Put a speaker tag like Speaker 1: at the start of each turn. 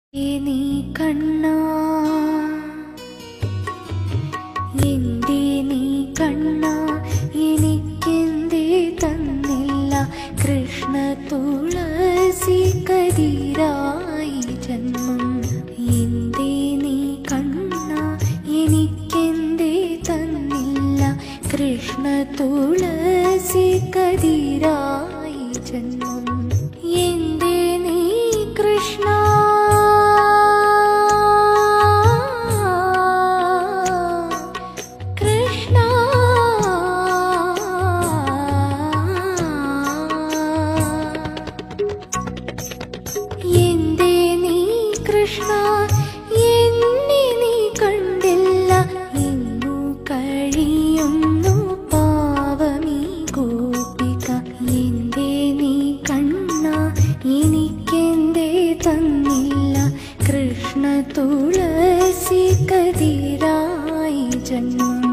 Speaker 1: നീ കണ്ണാ എന്തേ നീ കണ്ണാ എനിക്കെന്തേ തന്നില്ല കൃഷ്ണ തുളസി കതിരായി ജന്മം എന്തേ നീ കണ്ണാ എനിക്കെന്തേ തന്നില്ല കൃഷ്ണ തുളസി കതിരായി ജന്മം എന്തേ നീ കൃഷ്ണ കൃഷ്ണ എന്നെ നീ കണ്ടില്ല ഇന്നു കഴിയുന്നു പാവമീ ഗോപിക എന്തേ നീ കണ്ണ എനിക്കെന്തേ തന്നില്ല കൃഷ്ണ തുളസി കതിരായി ജന്മം